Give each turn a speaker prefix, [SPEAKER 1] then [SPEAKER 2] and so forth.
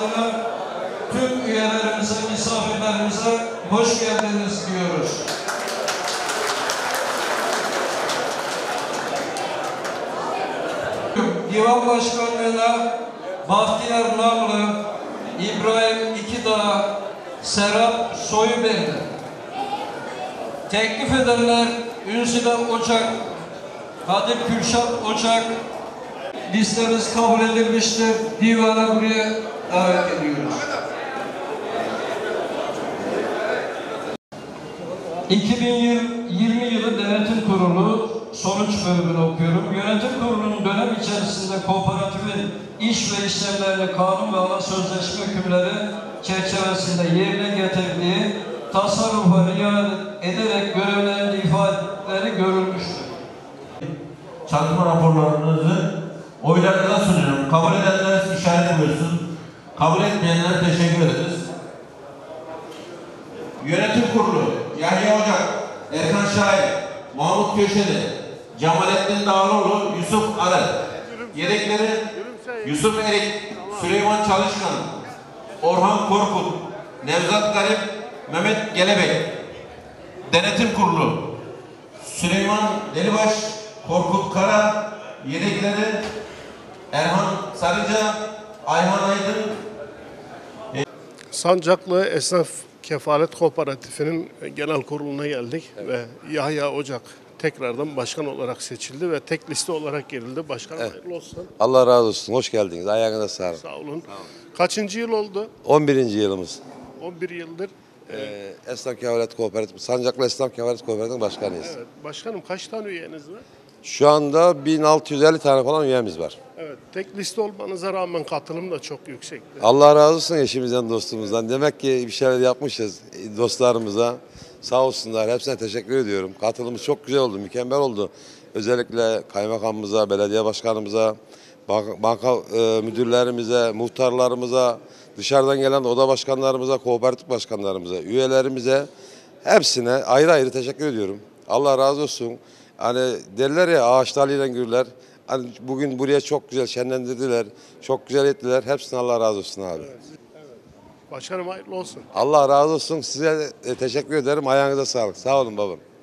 [SPEAKER 1] adına tüm üyelerimize, misafirlerimize hoş geldiniz diyoruz. Divan Başkanlığı'na Bahtiyar Namlı, İbrahim İkidağ, Serap Soyubeyli. Teklif edenler Ünsüle Ocak, Kadir Kürşat Ocak. Listemiz kabul edilmiştir. Divana buraya davet ediyoruz. 2020 yılı Denetim Kurulu sonuç bölümünü okuyorum. Yönetim Kurulu'nun dönem içerisinde kooperatifin iş ve işlemlerini kanun ve ana sözleşme hükümleri çerçevesinde yerine getirdiği tasarrufa riayet ederek görevlerinde ifadeleri görülmüştür.
[SPEAKER 2] Çalışma raporlarınızı oylarınıza sunuyorum. Kabul edenler işaret buyursun. Kabul etmeyenlere teşekkür ederiz. Yönetim Kurulu Yahya Ocak, Erkan Şahin, Mahmut Köşeli, Cemalettin Dağlıoğlu, Yusuf Arel. Yedekleri Yusuf Erik, Süleyman Çalışkan, Orhan Korkut, Nevzat Garip, Mehmet Gelebek. Denetim Kurulu Süleyman Delibaş, Korkut Kara. Yedekleri Erhan Sarıca, Ayhan Aydın.
[SPEAKER 3] Sancaklı Esnaf Kefalet Kooperatifi'nin genel kuruluna geldik, evet. Ve Yahya Ocak tekrardan başkan olarak seçildi ve tek liste olarak girildi. Başkan evet. Hayırlı olsun.
[SPEAKER 4] Allah razı olsun. Hoş geldiniz. Ayağınıza sağlık.
[SPEAKER 3] Sağ olun. Kaçıncı yıl oldu?
[SPEAKER 4] 11. yılımız.
[SPEAKER 3] 11 yıldır.
[SPEAKER 4] Esnaf Kefalet Kooperatifi, Sancaklı Esnaf Kefalet Kooperatifi'nin başkanıyız.
[SPEAKER 3] Evet. Başkanım kaç tane üyeniz var?
[SPEAKER 4] Şu anda 1650 tane falan üyemiz var.
[SPEAKER 3] Evet. Tek liste olmanıza rağmen katılım da çok yüksekti.
[SPEAKER 4] Allah razı olsun eşimizden, dostumuzdan. Demek ki bir şeyler yapmışız dostlarımıza. Sağ olsunlar. Hepsine teşekkür ediyorum. Katılımımız çok güzel oldu, mükemmel oldu. Özellikle kaymakamımıza, belediye başkanımıza, banka müdürlerimize, muhtarlarımıza, dışarıdan gelen oda başkanlarımıza, kooperatif başkanlarımıza, üyelerimize hepsine ayrı ayrı teşekkür ediyorum. Allah razı olsun. Hani derler ya ağaç dalıyla gürler. Hani bugün buraya çok güzel şenlendirdiler, çok güzel ettiler. Hepsine Allah razı olsun abi.
[SPEAKER 3] Evet. Evet. Başkanım hayırlı olsun.
[SPEAKER 4] Allah razı olsun. Size teşekkür ederim. Ayağınıza sağlık. Sağ olun babam.